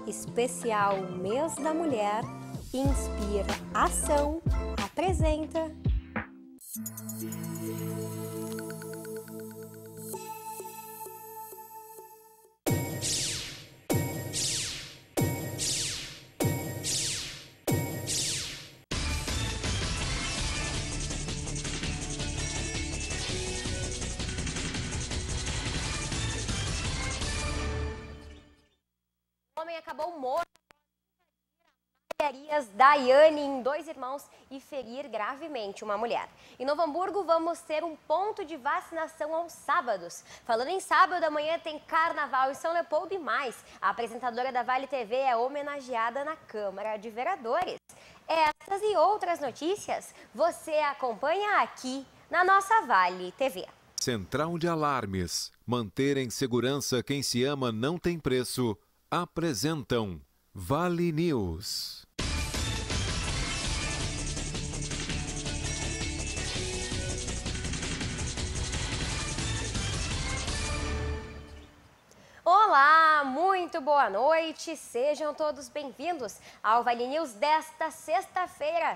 Especial Mês da Mulher, Inspira Ação, apresenta. O homem acabou morto nas Daiane em 2 irmãos e ferir gravemente uma mulher. Em Novo Hamburgo vamos ter um ponto de vacinação aos sábados. Falando em sábado, amanhã tem carnaval em São Leopoldo e mais. A apresentadora da Vale TV é homenageada na Câmara de Vereadores. Essas e outras notícias você acompanha aqui na nossa Vale TV. Central de Alarmes. Manter em segurança quem se ama não tem preço. Apresentam Vale News. Olá, muito boa noite, sejam todos bem-vindos ao Vale News desta sexta-feira,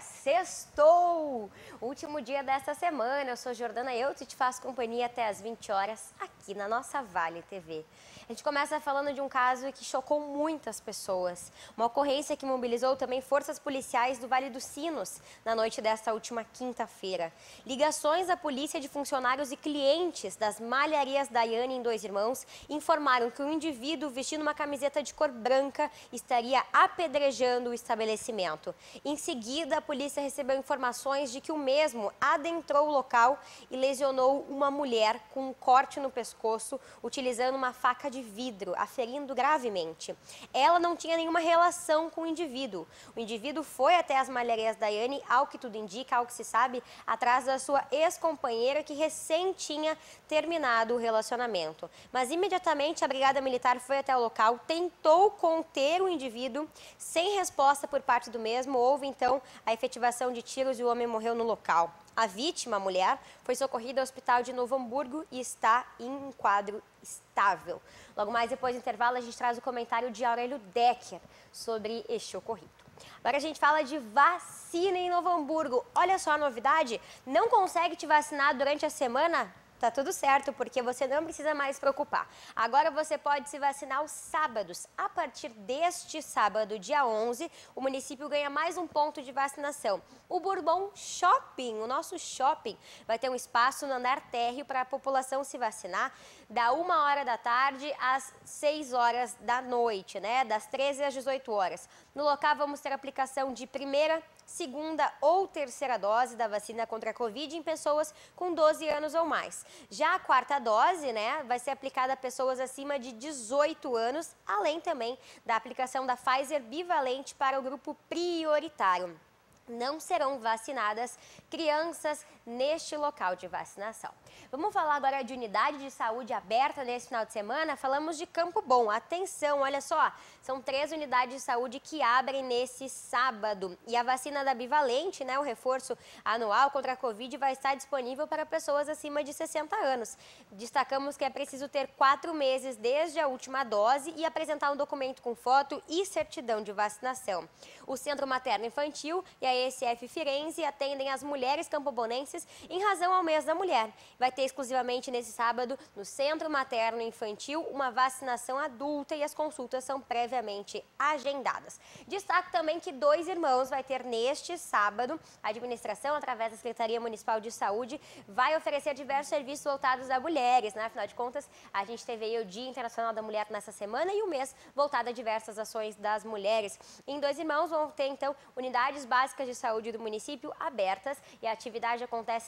sextou! Último dia desta semana, eu sou Jordana Eutz e te faço companhia até às 20 horas aqui na nossa Vale TV. A gente começa falando de um caso que chocou muitas pessoas. Uma ocorrência que mobilizou também forças policiais do Vale dos Sinos na noite desta última quinta-feira. Ligações à polícia de funcionários e clientes das malharias Daiane em 2 irmãos informaram que um indivíduo vestindo uma camiseta de cor branca estaria apedrejando o estabelecimento. Em seguida, a polícia recebeu informações de que o mesmo adentrou o local e lesionou uma mulher com um corte no pescoço, utilizando uma faca de vidro, a ferindo gravemente. Ela não tinha nenhuma relação com o indivíduo. O indivíduo foi até as malharias Daiane, ao que tudo indica, ao que se sabe, atrás da sua ex-companheira que recém tinha terminado o relacionamento. Mas imediatamente a Brigada Militar foi até o local, tentou conter o indivíduo, sem resposta por parte do mesmo, houve então a efetivação de tiros e o homem morreu no local. A vítima, a mulher, foi socorrida ao hospital de Novo Hamburgo e está em um quadro estável. Logo mais depois do intervalo, a gente traz o comentário de Aurélio Decker sobre este ocorrido. Agora a gente fala de vacina em Novo Hamburgo. Olha só a novidade, não consegue te vacinar durante a semana? Tá tudo certo, porque você não precisa mais se preocupar. Agora você pode se vacinar aos sábados. A partir deste sábado, dia 11, o município ganha mais um ponto de vacinação. O Bourbon Shopping, o nosso shopping, vai ter um espaço no andar térreo para a população se vacinar da 1h da tarde às 6 horas da noite, né? Das 13 às 18 horas. No local vamos ter aplicação de primeira, segunda ou terceira dose da vacina contra a Covid em pessoas com 12 anos ou mais. Já a quarta dose, né, vai ser aplicada a pessoas acima de 18 anos, além também da aplicação da Pfizer bivalente para o grupo prioritário. Não serão vacinadas crianças neste local de vacinação. Vamos falar agora de unidade de saúde aberta nesse final de semana. Falamos de Campo Bom. Atenção, olha só, são 3 unidades de saúde que abrem nesse sábado. E a vacina da bivalente, né, o reforço anual contra a Covid, vai estar disponível para pessoas acima de 60 anos. Destacamos que é preciso ter 4 meses desde a última dose e apresentar um documento com foto e certidão de vacinação. O Centro Materno Infantil e a ESF Firenze atendem as mulheres campobonenses em razão ao mês da mulher. Vai ter exclusivamente nesse sábado, no Centro Materno Infantil, uma vacinação adulta e as consultas são previamente agendadas. Destaco também que 2 irmãos vai ter neste sábado. A administração, através da Secretaria Municipal de Saúde, vai oferecer diversos serviços voltados a mulheres, né? Afinal de contas, a gente teve aí o Dia Internacional da Mulher nessa semana e o mês voltado a diversas ações das mulheres. Em 2 irmãos vão ter, então, unidades básicas de saúde do município abertas e a atividade acontece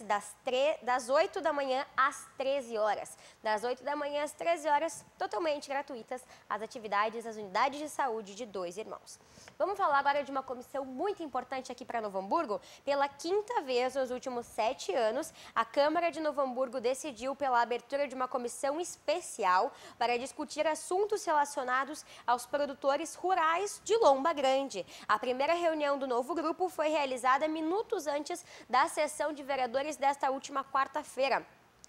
das 8 da manhã às 13 horas. Das 8 da manhã às 13 horas, totalmente gratuitas, as atividades das unidades de saúde de 2 irmãos. Vamos falar agora de uma comissão muito importante aqui para Novo Hamburgo. Pela 5ª vez nos últimos 7 anos, a Câmara de Novo Hamburgo decidiu pela abertura de uma comissão especial para discutir assuntos relacionados aos produtores rurais de Lomba Grande. A primeira reunião do novo grupo foi realizada minutos antes da sessão de vereadores desta última quarta-feira.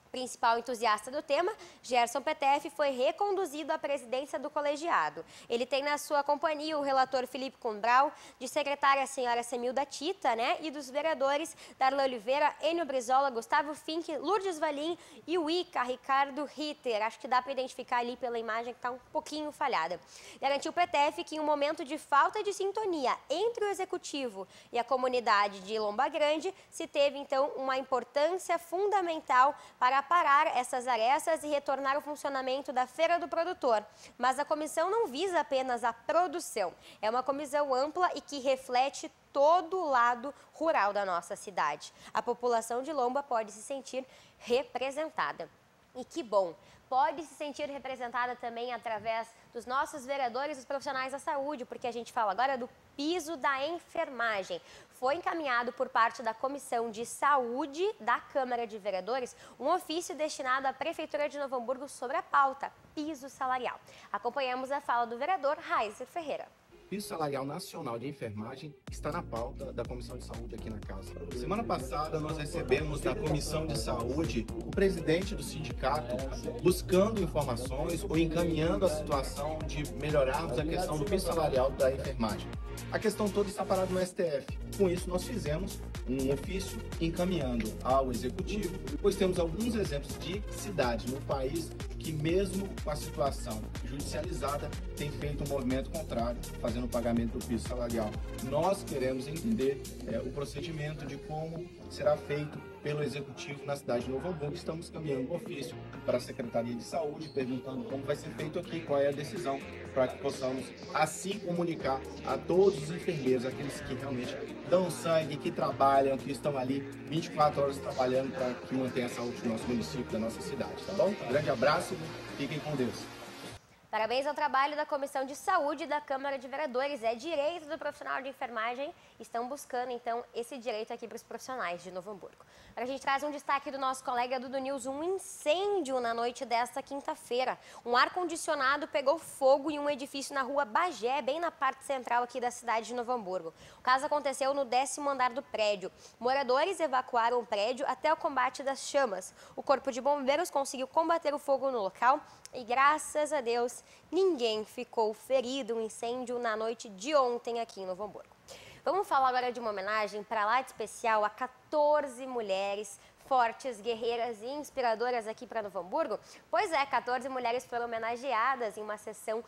Principal entusiasta do tema, Gerson Petef foi reconduzido à presidência do colegiado. Ele tem na sua companhia o relator Felipe Combral, de secretária a senhora Semilda Tita, e dos vereadores Darlan Oliveira, Enio Brizola, Gustavo Fink, Lourdes Valim e o Ica, Ricardo Ritter. Acho que dá para identificar ali pela imagem que está um pouquinho falhada. Garantiu Petef que em um momento de falta de sintonia entre o executivo e a comunidade de Lomba Grande, se teve então uma importância fundamental para parar essas arestas e retornar o funcionamento da Feira do Produtor. Mas a comissão não visa apenas a produção. É uma comissão ampla e que reflete todo o lado rural da nossa cidade. A população de Lomba pode se sentir representada. E que bom! Pode se sentir representada também através dos nossos vereadores e dos profissionais da saúde, porque a gente fala agora do piso da enfermagem. Foi encaminhado por parte da Comissão de Saúde da Câmara de Vereadores um ofício destinado à Prefeitura de Novo Hamburgo sobre a pauta piso salarial. Acompanhamos a fala do vereador Raizer Ferreira. O piso salarial nacional de enfermagem está na pauta da Comissão de Saúde aqui na casa. Semana passada nós recebemos da Comissão de Saúde o presidente do sindicato buscando informações ou encaminhando a situação de melhorarmos a questão do piso salarial da enfermagem. A questão toda está parada no STF. Com isso nós fizemos um ofício encaminhando ao Executivo, pois temos alguns exemplos de cidades no país que mesmo com a situação judicializada tem feito um movimento contrário, fazendo o pagamento do piso salarial. Nós queremos entender o procedimento de como será feito pelo Executivo na cidade de Novo Hamburgo. Estamos caminhando um ofício para a Secretaria de Saúde, perguntando como vai ser feito aqui, qual é a decisão, para que possamos assim comunicar a todos os enfermeiros, aqueles que realmente dão sangue, que trabalham, que estão ali 24 horas trabalhando para que mantenha a saúde do nosso município, da nossa cidade, tá bom? Um grande abraço, fiquem com Deus. Parabéns ao trabalho da Comissão de Saúde da Câmara de Vereadores. É direito do profissional de enfermagem. Estão buscando, então, esse direito aqui para os profissionais de Novo Hamburgo. Agora a gente traz um destaque do nosso colega Dudu News. Um incêndio na noite desta quinta-feira. Um ar-condicionado pegou fogo em um edifício na rua Bagé, bem na parte central aqui da cidade de Novo Hamburgo. O caso aconteceu no 10º andar do prédio. Moradores evacuaram o prédio até o combate das chamas. O Corpo de Bombeiros conseguiu combater o fogo no local e, graças a Deus, ninguém ficou ferido. Um incêndio na noite de ontem aqui em Novo Hamburgo. Vamos falar agora de uma homenagem para lá de especial a 14 mulheres fortes, guerreiras e inspiradoras aqui para Novo Hamburgo? Pois é, 14 mulheres foram homenageadas em uma sessão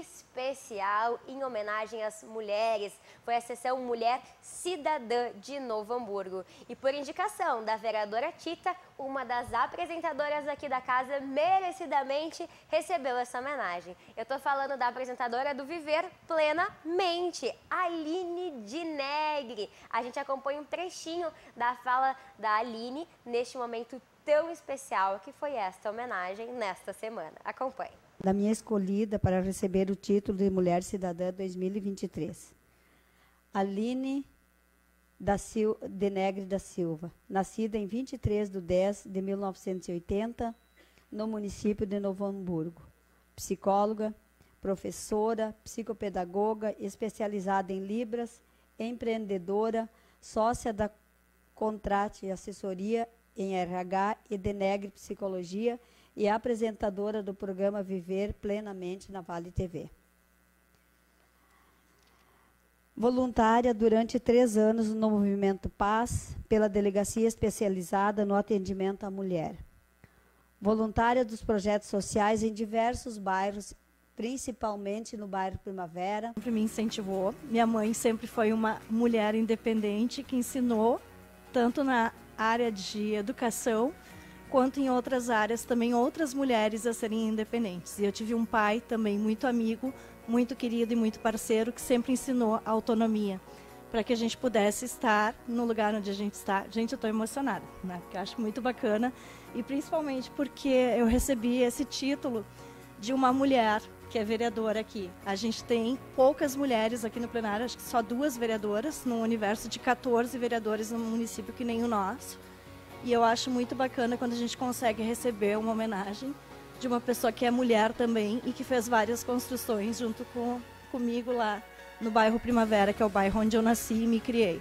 especial em homenagem às mulheres. Foi a sessão Mulher Cidadã de Novo Hamburgo. E por indicação da vereadora Tita, uma das apresentadoras aqui da casa merecidamente recebeu essa homenagem. Eu estou falando da apresentadora do Viver Plenamente, Aline Dinegri. A gente acompanha um trechinho da fala da Aline neste momento tão especial que foi esta homenagem nesta semana. Acompanhe. Da minha escolhida para receber o título de Mulher Cidadã 2023. Aline Dinegri da Silva, nascida em 23/10/1980, no município de Novo Hamburgo. Psicóloga, professora, psicopedagoga, especializada em Libras, empreendedora, sócia da Contrate Assessoria em RH e Dinegri Psicologia e apresentadora do programa Viver Plenamente na Vale TV. Voluntária durante 3 anos no Movimento Paz, pela Delegacia Especializada no Atendimento à Mulher. Voluntária dos projetos sociais em diversos bairros, principalmente no bairro Primavera. Sempre me incentivou. Minha mãe sempre foi uma mulher independente que ensinou, tanto na área de educação, quanto em outras áreas, também outras mulheres a serem independentes. E eu tive um pai também muito amigo, muito querido e muito parceiro, que sempre ensinou a autonomia, para que a gente pudesse estar no lugar onde a gente está. Gente, eu estou emocionada, né? Porque eu acho muito bacana, e principalmente porque eu recebi esse título de uma mulher que é vereadora aqui. A gente tem poucas mulheres aqui no plenário, acho que só 2 vereadoras, num universo de 14 vereadores no município que nem o nosso. E eu acho muito bacana quando a gente consegue receber uma homenagem de uma pessoa que é mulher também e que fez várias construções junto comigo lá no bairro Primavera, que é o bairro onde eu nasci e me criei.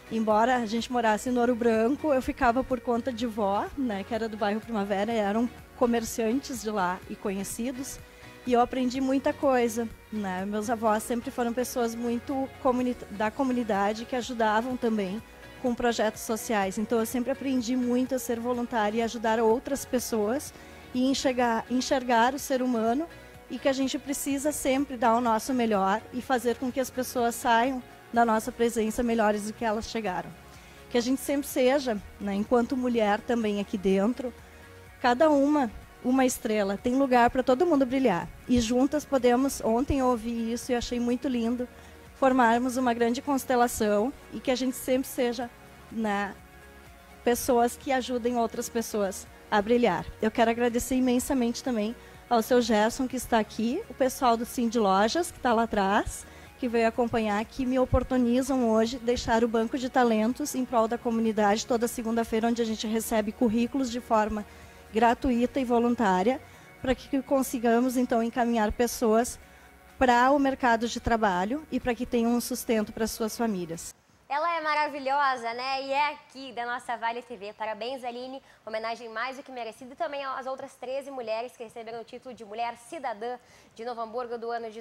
Embora a gente morasse em Ouro Branco, eu ficava por conta de vó, né, que era do bairro Primavera, eram comerciantes de lá e conhecidos, e eu aprendi muita coisa, né? Meus avós sempre foram pessoas muito da comunidade que ajudavam também com projetos sociais, então eu sempre aprendi muito a ser voluntária e ajudar outras pessoas e enxergar o ser humano e que a gente precisa sempre dar o nosso melhor e fazer com que as pessoas saiam da nossa presença melhores do que elas chegaram. Que a gente sempre seja, né, enquanto mulher também aqui dentro, cada uma estrela, tem lugar para todo mundo brilhar. E juntas podemos, ontem eu ouvi isso e achei muito lindo, formarmos uma grande constelação e que a gente sempre seja, né, pessoas que ajudem outras pessoas a brilhar. Eu quero agradecer imensamente também ao seu Gerson, que está aqui, o pessoal do Sim de Lojas, que está lá atrás, que veio acompanhar, que me oportunizam hoje deixar o banco de talentos em prol da comunidade toda segunda-feira, onde a gente recebe currículos de forma gratuita e voluntária, para que consigamos, então, encaminhar pessoas para o mercado de trabalho e para que tenham um sustento para suas famílias. Ela é maravilhosa, né? E é aqui da nossa Vale TV. Parabéns, Aline. Homenagem mais do que merecida. E também às outras 13 mulheres que receberam o título de Mulher Cidadã de Novo Hamburgo do ano de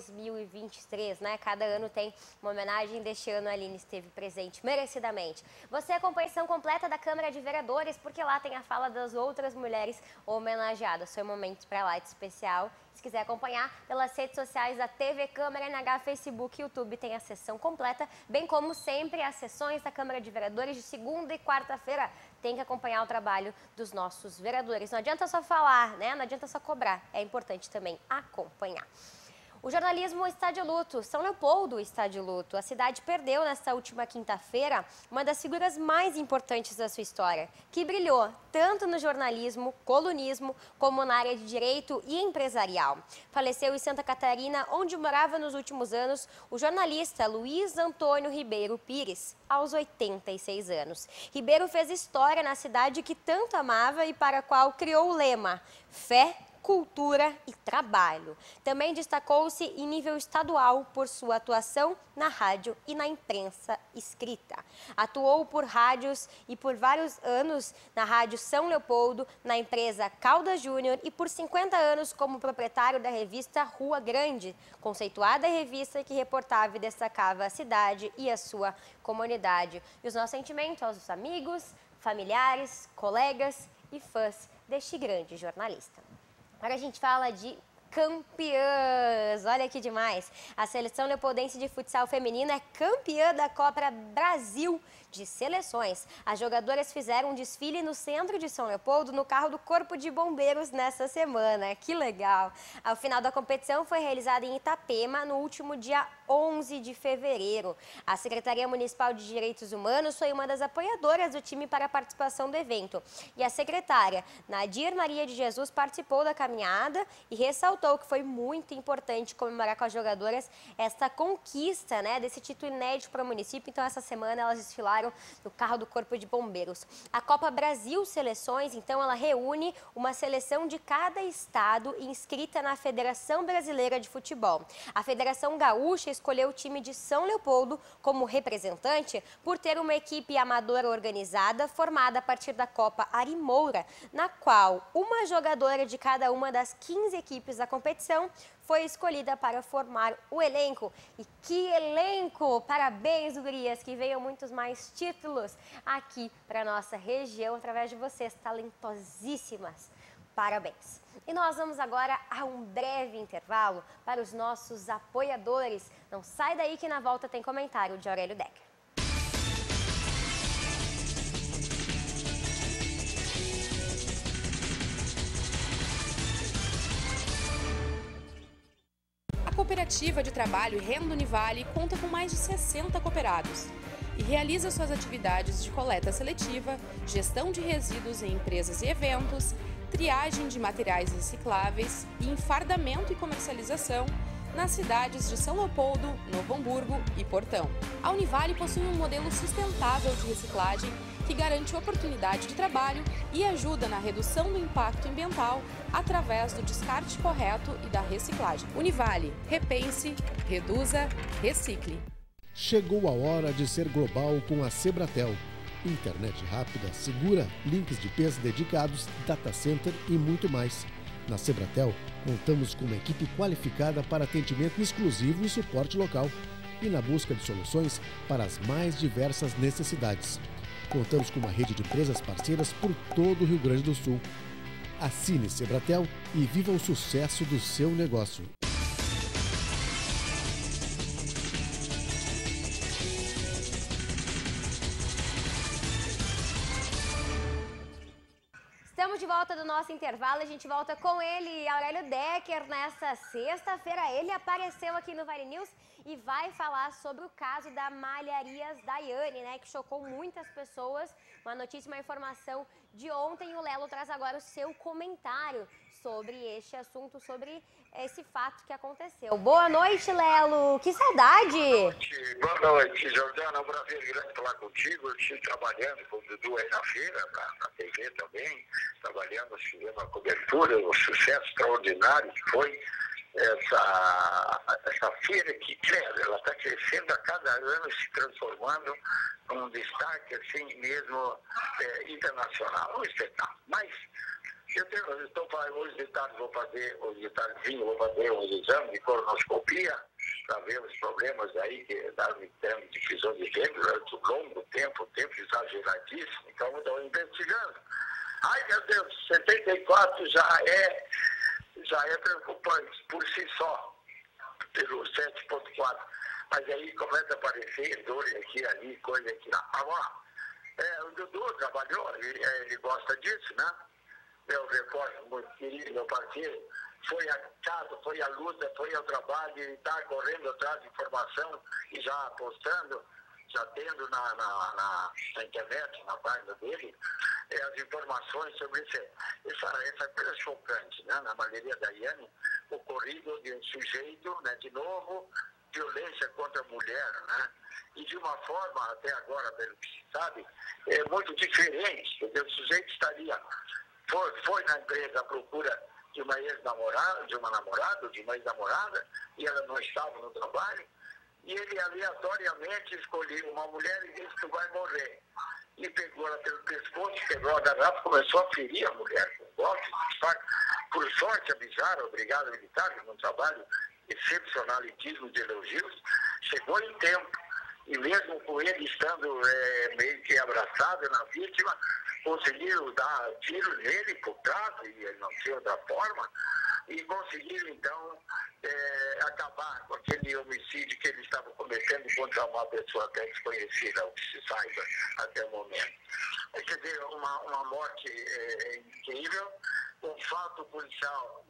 2023, né? Cada ano tem uma homenagem. Deste ano a Aline esteve presente merecidamente. Você acompanha a edição completa da Câmara de Vereadores, porque lá tem a fala das outras mulheres homenageadas. Foi um momento para lá de especial. Se quiser acompanhar pelas redes sociais da TV Câmara, NH, Facebook e YouTube, tem a sessão completa, bem como sempre as sessões da Câmara de Vereadores de segunda e quarta-feira. Tem que acompanhar o trabalho dos nossos vereadores. Não adianta só falar, né? Não adianta só cobrar. É importante também acompanhar. O jornalismo está de luto. São Leopoldo está de luto. A cidade perdeu nesta última quinta-feira uma das figuras mais importantes da sua história, que brilhou tanto no jornalismo, colunismo, como na área de direito e empresarial. Faleceu em Santa Catarina, onde morava nos últimos anos o jornalista Luiz Antônio Ribeiro Pires, aos 86 anos. Ribeiro fez história na cidade que tanto amava e para a qual criou o lema Fé, Cultura e Trabalho. Também destacou-se em nível estadual por sua atuação na rádio e na imprensa escrita. Atuou por rádios e por vários anos na Rádio São Leopoldo, na empresa Caldas Júnior e por 50 anos como proprietário da revista Rua Grande, conceituada revista que reportava e destacava a cidade e a sua comunidade. E os nossos sentimentos aos amigos, familiares, colegas e fãs deste grande jornalista. Agora a gente fala de campeãs. Olha que demais. A seleção leopoldense de futsal feminino é campeã da Copa Brasil de Seleções. As jogadoras fizeram um desfile no centro de São Leopoldo no carro do Corpo de Bombeiros nessa semana. Que legal! Ao final da competição foi realizada em Itapema no último dia 11 de fevereiro. A Secretaria Municipal de Direitos Humanos foi uma das apoiadoras do time para a participação do evento. E a secretária Nadir Maria de Jesus participou da caminhada e ressaltou que foi muito importante comemorar com as jogadoras esta conquista, né, desse título inédito para o município. Então, essa semana elas desfilaram no carro do Corpo de Bombeiros. A Copa Brasil Seleções, então, ela reúne uma seleção de cada estado inscrita na Federação Brasileira de Futebol. A Federação Gaúcha escolheu o time de São Leopoldo como representante por ter uma equipe amadora organizada formada a partir da Copa Ari Moura, na qual uma jogadora de cada uma das 15 equipes da competição foi escolhida para formar o elenco. E que elenco! Parabéns, gurias, que venham muitos mais títulos aqui para a nossa região através de vocês, talentosíssimas. Parabéns! E nós vamos agora a um breve intervalo para os nossos apoiadores. Não sai daí que na volta tem comentário de Aurélio Decker. A Cooperativa de Trabalho Renda Univale conta com mais de 60 cooperados e realiza suas atividades de coleta seletiva, gestão de resíduos em empresas e eventos, triagem de materiais recicláveis e enfardamento e comercialização nas cidades de São Leopoldo, Novo Hamburgo e Portão. A Univale possui um modelo sustentável de reciclagem que garante oportunidade de trabalho e ajuda na redução do impacto ambiental através do descarte correto e da reciclagem. Univale, repense, reduza, recicle. Chegou a hora de ser global com a Sebratel. Internet rápida, segura, links de peso dedicados, data center e muito mais. Na Sebratel, contamos com uma equipe qualificada para atendimento exclusivo e suporte local. E na busca de soluções para as mais diversas necessidades. Contamos com uma rede de empresas parceiras por todo o Rio Grande do Sul. Assine Sebratel e viva o sucesso do seu negócio. Estamos de volta do nosso intervalo, a gente volta com ele, Aurélio Decker, nessa sexta-feira. Ele apareceu aqui no Vale News e vai falar sobre o caso da Malharias Daiane, né, que chocou muitas pessoas. Uma notícia, uma informação de ontem. O Lelo traz agora o seu comentário sobre este assunto, sobre esse fato que aconteceu. Boa noite, Lelo. Que saudade! Boa noite, Jordana. É um prazer grande falar contigo. Eu estive trabalhando com o Dudu aí na feira, na TV também, trabalhando, fizemos uma cobertura, um sucesso extraordinário que foi essa feira que cresce, ela está crescendo a cada ano, se transformando num destaque assim mesmo internacional, um espetáculo. Mas hoje de tarde vou fazer um exame de colonoscopia para ver os problemas aí que dá em termos de fissão de gênero durante um longo tempo exageradíssimo, então estou investigando. Ai meu Deus, 74 já é preocupante por si só, pelo 7.4. Mas aí começa a aparecer dor aqui, ali, coisa aqui lá. Vamos lá. O Dudu trabalhou, ele gosta disso, né? Meu repórter, muito querido, meu parceiro, foi a casa, foi a luta, foi ao trabalho, ele está correndo atrás de informação e já postando, já tendo na internet, na página dele, as informações sobre essa coisa chocante, né? Na Malharia Daiane, ocorrido de um sujeito, né, de novo, violência contra a mulher, né? E de uma forma, até agora, pelo que se sabe, muito diferente, porque o sujeito foi na empresa à procura de uma ex-namorada, de uma ex-namorada, e ela não estava no trabalho, e ele aleatoriamente escolheu uma mulher e disse que vai morrer. E pegou ela pelo pescoço, pegou a garrafa, começou a ferir a mulher com golpe. Por sorte, avisaram, obrigado militar, num trabalho excepcionalitíssimo de elogios, chegou em tempo. E mesmo com ele estando meio que abraçado na vítima, conseguiram dar tiro nele por trás, e não tinha outra forma, e conseguiram então acabar com aquele homicídio que ele estava cometendo contra uma pessoa até desconhecida, o que se saiba até o momento. Quer dizer, uma morte incrível, um fato policial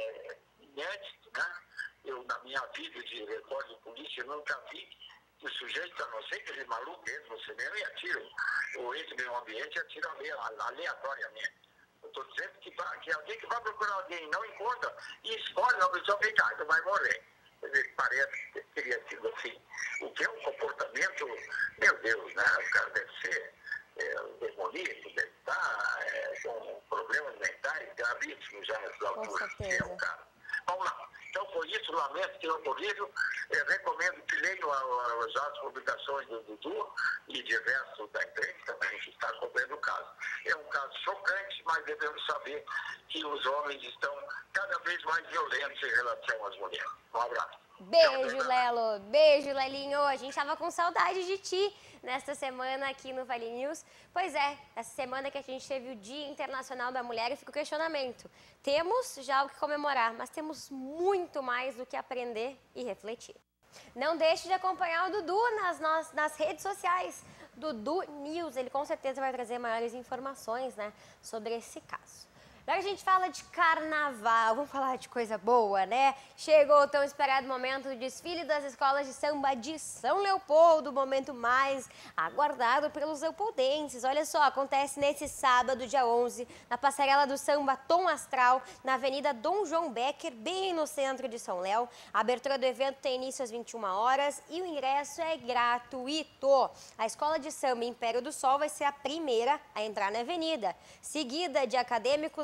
inédito, né? Eu, na minha vida de repórter de polícia, nunca vi que o sujeito, a não ser que ele é maluco mesmo, você mesmo, e atira, ou esse meio ambiente atira aleatoriamente. Eu estou dizendo que alguém que vai procurar alguém não encontra e escolhe uma pessoa que então vai morrer. Quer dizer, parece que teria sido assim. O que é um comportamento, meu Deus, né? O cara deve ser demoníaco, deve estar com problemas mentais gravíssimos já nessa altura. É o cara. Vamos lá. Então foi isso, lamento que ocorrido. Recomendo que leiam as publicações do Dudu e de resto da imprensa também que está cobrindo o caso. É um caso chocante, mas devemos saber que os homens estão cada vez mais violentos em relação às mulheres. Um abraço. Beijo, Lelo. Beijo, Lelinho. A gente estava com saudade de ti nesta semana aqui no Vale News. Pois é, essa semana que a gente teve o Dia Internacional da Mulher e fica o questionamento. Temos já o que comemorar, mas temos muito mais do que aprender e refletir. Não deixe de acompanhar o Dudu nas redes sociais. Dudu News, ele com certeza vai trazer maiores informações, né, sobre esse caso. Agora a gente fala de carnaval, vamos falar de coisa boa, né? Chegou o tão esperado momento do desfile das escolas de samba de São Leopoldo, o momento mais aguardado pelos leopoldenses. Olha só, acontece nesse sábado, dia 11, na passarela do samba Tom Astral, na Avenida Dom João Becker, bem no centro de São Léo. A abertura do evento tem início às 21 horas e o ingresso é gratuito. A escola de samba Império do Sol vai ser a primeira a entrar na avenida, seguida de Acadêmicos,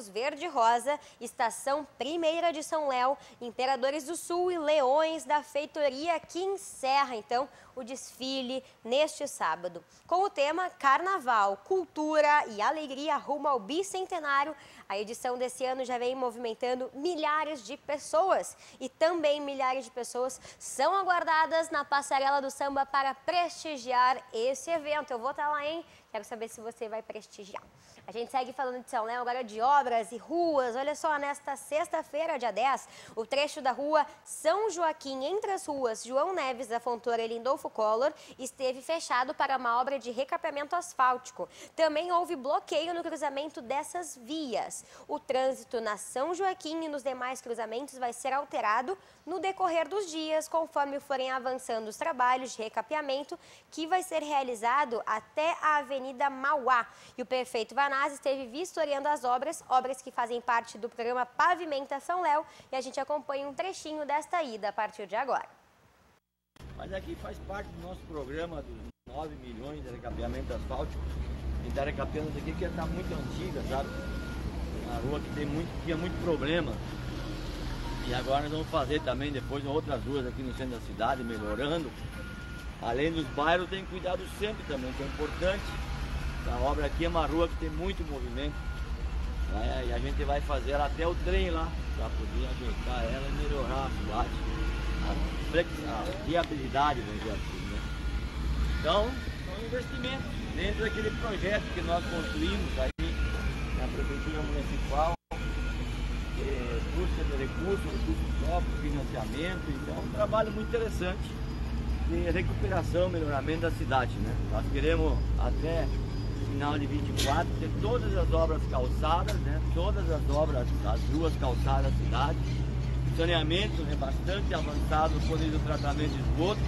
Verde Rosa, Estação Primeira de São Léo, Imperadores do Sul e Leões da Feitoria, que encerra, então, o desfile neste sábado. Com o tema Carnaval, Cultura e Alegria rumo ao Bicentenário, a edição desse ano já vem movimentando milhares de pessoas. E também milhares de pessoas são aguardadas na Passarela do Samba para prestigiar esse evento. Eu vou estar lá, hein? Quero saber se você vai prestigiar. A gente segue falando de São Léo agora de obras e ruas. Olha só, nesta sexta-feira, dia 10, o trecho da rua São Joaquim, entre as ruas João Neves da Fontoura e Lindolfo Collor, esteve fechado para uma obra de recapeamento asfáltico. Também houve bloqueio no cruzamento dessas vias. O trânsito na São Joaquim e nos demais cruzamentos vai ser alterado no decorrer dos dias, conforme forem avançando os trabalhos de recapeamento, que vai ser realizado até a Avenida Mauá. E o prefeito Vanazzi esteve vistoriando as obras que fazem parte do programa Pavimenta São Léo, e a gente acompanha um trechinho desta ida a partir de agora. Mas aqui faz parte do nosso programa dos 9 milhões de recapeamento asfáltico. A gente está recapeando aqui que está muito antiga, sabe? Uma rua que tinha muito problema. E agora nós vamos fazer também depois outras ruas aqui no centro da cidade, melhorando. Além dos bairros, tem cuidado sempre também, que é importante. A obra aqui é uma rua que tem muito movimento, né? E a gente vai fazer ela até o trem lá, para poder ajeitar ela e melhorar a cidade, a viabilidade, vamos dizer assim, né? Então, são investimentos dentro daquele projeto que nós construímos aí na Prefeitura Municipal, busca de recursos próprios, financiamento. Então, é um trabalho muito interessante de recuperação, melhoramento da cidade, né? Nós queremos até final de 24 ter todas as obras calçadas, né? Todas as obras, as ruas calçadas da cidade, saneamento, né? Bastante avançado no poder do tratamento de esgoto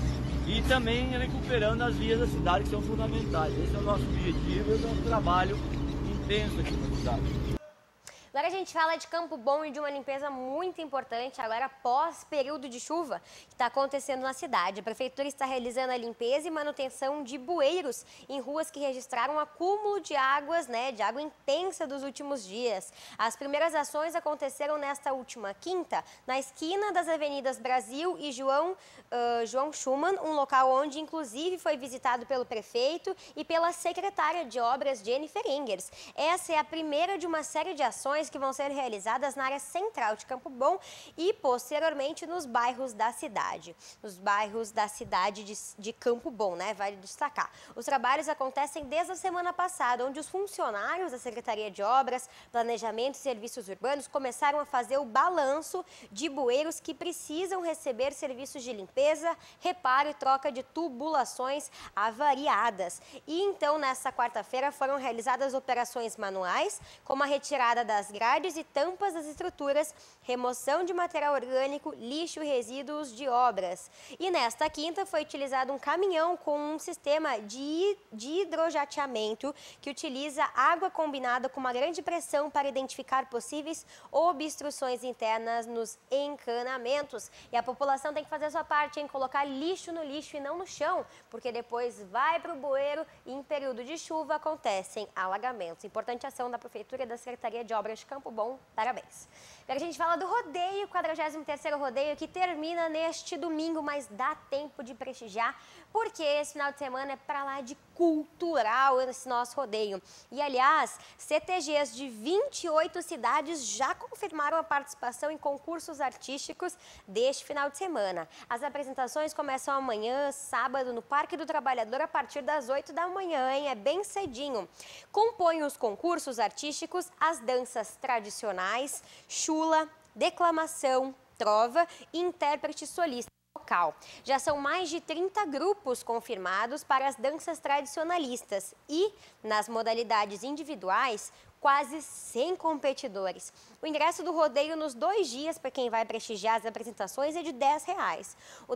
e também recuperando as vias da cidade, que são fundamentais. Esse é o nosso objetivo, esse é o nosso trabalho intenso aqui na cidade. Agora a gente fala de Campo Bom e de uma limpeza muito importante, agora pós período de chuva, que está acontecendo na cidade. A Prefeitura está realizando a limpeza e manutenção de bueiros em ruas que registraram acúmulo de águas, de água intensa dos últimos dias. As primeiras ações aconteceram nesta última quinta, na esquina das avenidas Brasil e João Schumann, um local onde inclusive foi visitado pelo prefeito e pela secretária de obras, Jennifer Engers. Essa é a primeira de uma série de ações que vão ser realizadas na área central de Campo Bom e posteriormente nos bairros da cidade. Nos bairros da cidade de Campo Bom, vale destacar. Os trabalhos acontecem desde a semana passada, onde os funcionários da Secretaria de Obras, Planejamento e Serviços Urbanos começaram a fazer o balanço de bueiros que precisam receber serviços de limpeza, reparo e troca de tubulações avariadas. E então, nesta quarta-feira, foram realizadas operações manuais, como a retirada das grades e tampas das estruturas, remoção de material orgânico, lixo e resíduos de obras. E nesta quinta foi utilizado um caminhão com um sistema de hidrojateamento que utiliza água combinada com uma grande pressão para identificar possíveis obstruções internas nos encanamentos. E a população tem que fazer a sua parte em colocar lixo no lixo e não no chão, porque depois vai para o bueiro e em período de chuva acontecem alagamentos. Importante ação da Prefeitura e da Secretaria de Obras de Campo Bom, parabéns. Agora a gente fala do rodeio, 43º rodeio, que termina neste domingo, mas dá tempo de prestigiar, porque esse final de semana é para lá de cultural esse nosso rodeio. E, aliás, CTGs de 28 cidades já confirmaram a participação em concursos artísticos deste final de semana. As apresentações começam amanhã, sábado, no Parque do Trabalhador, a partir das 8 da manhã, hein? É bem cedinho. Compõem os concursos artísticos as danças tradicionais, chula, declamação, trova e intérprete solista local. Já são mais de 30 grupos confirmados para as danças tradicionalistas e, nas modalidades individuais, quase 100 competidores. O ingresso do rodeio nos 2 dias para quem vai prestigiar as apresentações é de R$10.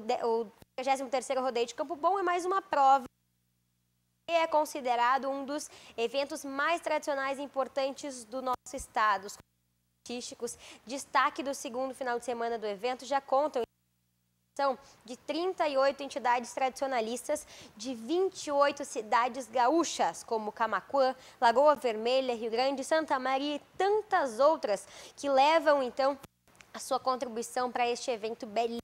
O 43º rodeio de Campo Bom é mais uma prova. É considerado um dos eventos mais tradicionais e importantes do nosso estado. Os artísticos, destaque do segundo final de semana do evento, já contam de 38 entidades tradicionalistas de 28 cidades gaúchas, como Camaquã, Lagoa Vermelha, Rio Grande, Santa Maria e tantas outras, que levam, então, a sua contribuição para este evento belíssimo.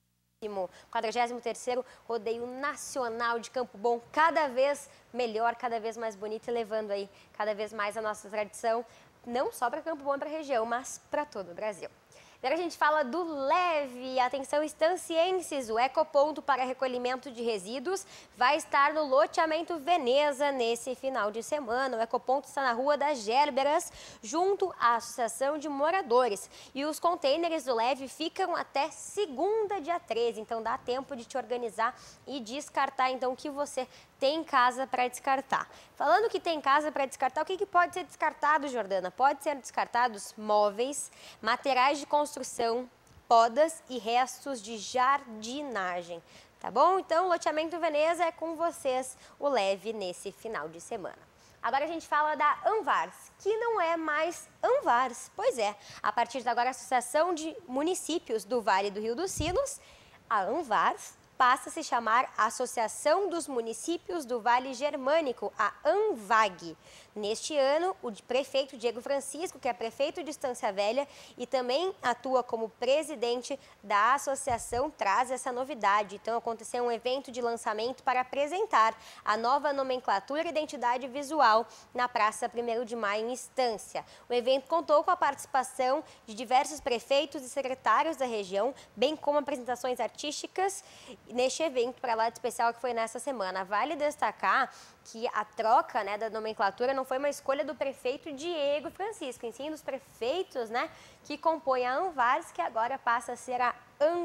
43º Rodeio Nacional de Campo Bom, cada vez melhor, cada vez mais bonito e levando aí cada vez mais a nossa tradição, não só para Campo Bom e para a região, mas para todo o Brasil. Agora a gente fala do Leve. Atenção, estancienses, o ecoponto para recolhimento de resíduos vai estar no loteamento Veneza nesse final de semana. O ecoponto está na Rua das Gérberas, junto à Associação de Moradores. E os contêineres do Leve ficam até segunda, dia 13. Então dá tempo de te organizar e descartar então o que você tem em casa para descartar. Falando que tem em casa para descartar, o que pode ser descartado, Jordana? Pode ser descartados móveis, materiais de construção, podas e restos de jardinagem. Tá bom? Então, o loteamento Veneza é com vocês, o Leve, nesse final de semana. Agora a gente fala da Anvars, que não é mais Anvars. Pois é, a partir de agora a Associação de Municípios do Vale do Rio dos Sinos, a Anvars, passa a se chamar Associação dos Municípios do Vale Germânico, a ANVAG. Neste ano, o prefeito Diego Francisco, que é prefeito de Estância Velha e também atua como presidente da associação, traz essa novidade. Então, aconteceu um evento de lançamento para apresentar a nova nomenclatura e identidade visual na Praça 1º de Maio, em Estância. O evento contou com a participação de diversos prefeitos e secretários da região, bem como apresentações artísticas neste evento para lá de especial que foi nessa semana. Vale destacar que a troca, né, da nomenclatura não foi uma escolha do prefeito Diego Francisco, e sim dos prefeitos, né, que compõem a Anvars, que agora passa a ser a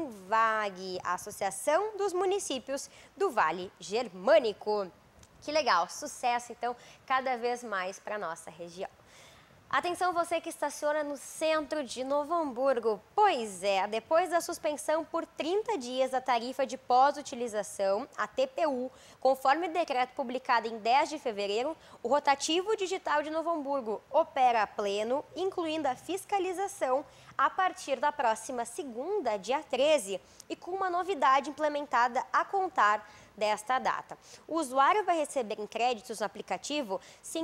ANVAG, a Associação dos Municípios do Vale Germânico. Que legal, sucesso então cada vez mais para a nossa região. Atenção você que estaciona no centro de Novo Hamburgo. Pois é, depois da suspensão por 30 dias da tarifa de pós-utilização, a TPU, conforme decreto publicado em 10 de fevereiro, o rotativo digital de Novo Hamburgo opera a pleno, incluindo a fiscalização, a partir da próxima segunda, dia 13, e com uma novidade implementada a contar desta data. O usuário vai receber em créditos no aplicativo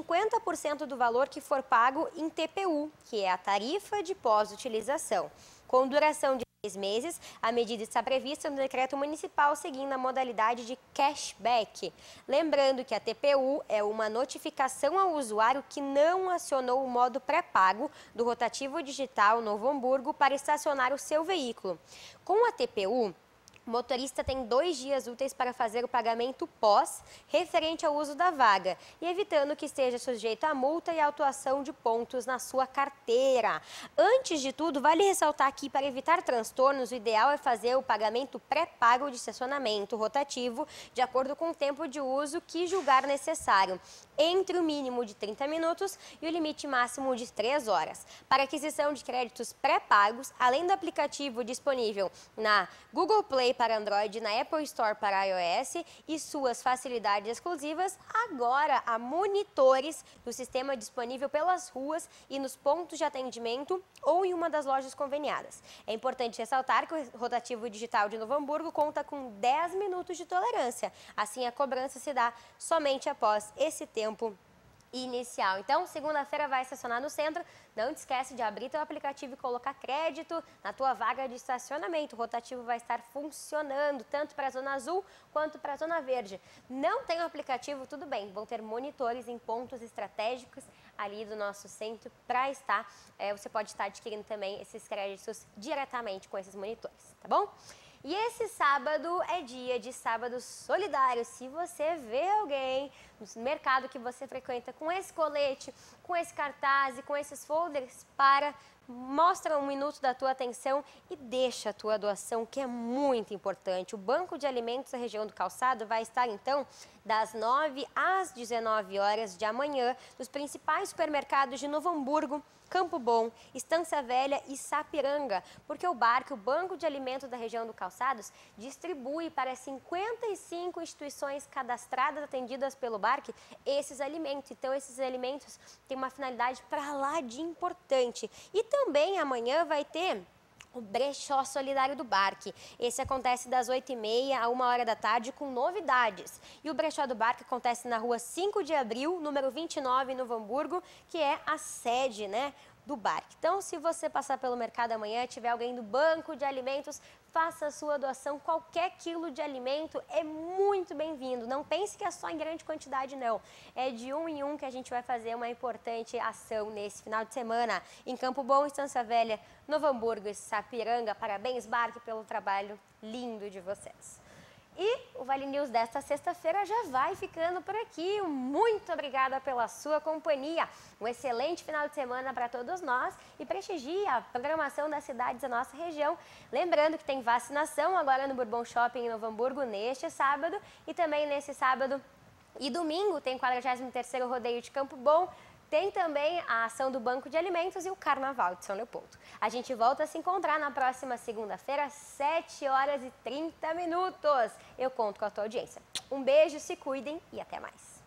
50% do valor que for pago em TPU, que é a tarifa de pós-utilização. Com duração de 6 meses, a medida está prevista no decreto municipal, seguindo a modalidade de cashback. Lembrando que a TPU é uma notificação ao usuário que não acionou o modo pré-pago do rotativo digital Novo Hamburgo para estacionar o seu veículo. Com a TPU, o motorista tem 2 dias úteis para fazer o pagamento pós referente ao uso da vaga e evitando que esteja sujeito a multa e autuação de pontos na sua carteira. Antes de tudo, vale ressaltar que para evitar transtornos, o ideal é fazer o pagamento pré-pago de estacionamento rotativo de acordo com o tempo de uso que julgar necessário, entre o mínimo de 30 minutos e o limite máximo de 3 horas. Para aquisição de créditos pré-pagos, além do aplicativo disponível na Google Play para Android e na Apple Store para iOS e suas facilidades exclusivas, agora há monitores do sistema disponível pelas ruas e nos pontos de atendimento ou em uma das lojas conveniadas. É importante ressaltar que o rotativo digital de Novo Hamburgo conta com 10 minutos de tolerância. Assim, a cobrança se dá somente após esse tempo inicial. Então, segunda-feira vai estacionar no centro, não te esquece de abrir teu aplicativo e colocar crédito na tua vaga de estacionamento. O rotativo vai estar funcionando tanto para a Zona Azul quanto para a Zona Verde. Não tem o aplicativo, tudo bem, vão ter monitores em pontos estratégicos ali do nosso centro para estar, você pode estar adquirindo também esses créditos diretamente com esses monitores, tá bom? E esse sábado é dia de sábado solidário. Se você vê alguém no mercado que você frequenta com esse colete, com esse cartaz e com esses folders, mostra 1 minuto da tua atenção e deixa a tua doação, que é muito importante. O Banco de Alimentos da região do Calçado vai estar, então, das 9 às 19 horas de amanhã, nos principais supermercados de Novo Hamburgo, Campo Bom, Estância Velha e Sapiranga, porque o Banco de Alimentos da região do Calçados, distribui para 55 instituições cadastradas atendidas pelo BARC esses alimentos. Então, esses alimentos têm uma finalidade para lá de importante. E também amanhã vai ter o Brechó Solidário do Barque. Esse acontece das 8h30 a 1h da tarde com novidades. E o Brechó do Barque acontece na rua 5 de abril, número 29, em Novo Hamburgo, que é a sede, né, do Barque. Então, se você passar pelo mercado amanhã, tiver alguém do banco de alimentos, faça a sua doação. Qualquer quilo de alimento é muito bem-vindo. Não pense que é só em grande quantidade, não. É de um em um que a gente vai fazer uma importante ação nesse final de semana. Em Campo Bom, Estância Velha, Novo Hamburgo e Sapiranga. Parabéns, Barque, pelo trabalho lindo de vocês. E o Vale News desta sexta-feira já vai ficando por aqui. Muito obrigada pela sua companhia. Um excelente final de semana para todos nós e prestigie a programação das cidades da nossa região. Lembrando que tem vacinação agora no Bourbon Shopping em Novo Hamburgo neste sábado e também nesse sábado e domingo tem o 43º Rodeio de Campo Bom. Tem também a ação do Banco de Alimentos e o Carnaval de São Leopoldo. A gente volta a se encontrar na próxima segunda-feira, 7h30. Eu conto com a tua audiência. Um beijo, se cuidem e até mais.